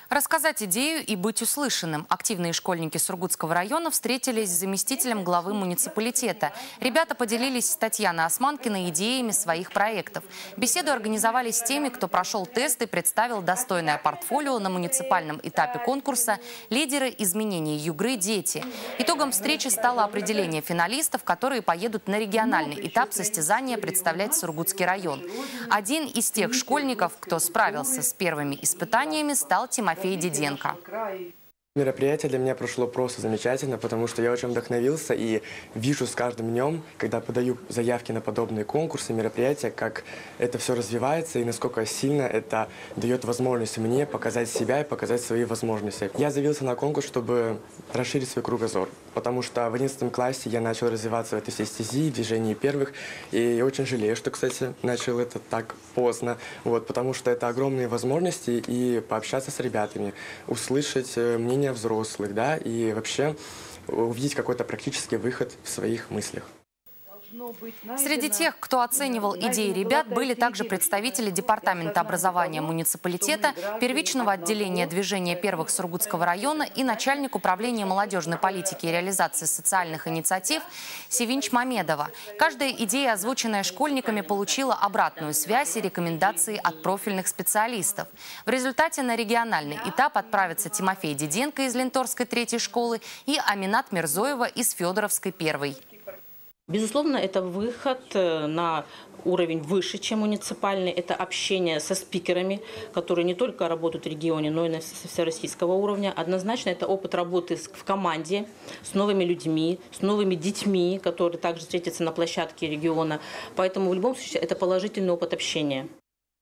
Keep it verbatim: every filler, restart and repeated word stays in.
Рассказать идею и быть услышанным. Активные школьники Сургутского района встретились с заместителем главы муниципалитета. Ребята поделились с Татьяной Османкиной идеями своих проектов. Беседу организовали с теми, кто прошел тест и представил достойное портфолио на муниципальном этапе конкурса «Лидеры изменений Югры. Дети». Итогом встречи стало определение финалистов, которые поедут на региональный этап состязания представлять Сургутский район. Один из тех школьников, кто справился с первыми испытаниями, стал Тимофей Диденко. Мероприятие для меня прошло просто замечательно, потому что я очень вдохновился и вижу с каждым днем, когда подаю заявки на подобные конкурсы, мероприятия, как это все развивается и насколько сильно это дает возможность мне показать себя и показать свои возможности. Я заявился на конкурс, чтобы расширить свой кругозор, потому что в одиннадцатом классе я начал развиваться в этой всей стези, в движении первых, и я очень жалею, что, кстати, начал это так поздно, вот, потому что это огромные возможности и пообщаться с ребятами, услышать мнение взрослых, да, и вообще увидеть какой-то практический выход в своих мыслях. Среди тех, кто оценивал идеи ребят, были также представители Департамента образования муниципалитета, первичного отделения движения первых Сургутского района и начальник управления молодежной политики и реализации социальных инициатив Севинч Мамедова. Каждая идея, озвученная школьниками, получила обратную связь и рекомендации от профильных специалистов. В результате на региональный этап отправятся Тимофей Диденко из Ленторской третьей школы и Аминат Мирзоева из Федоровской первой. Безусловно, это выход на уровень выше, чем муниципальный. Это общение со спикерами, которые не только работают в регионе, но и на всероссийского уровня. Однозначно, это опыт работы в команде, с новыми людьми, с новыми детьми, которые также встретятся на площадке региона. Поэтому в любом случае это положительный опыт общения.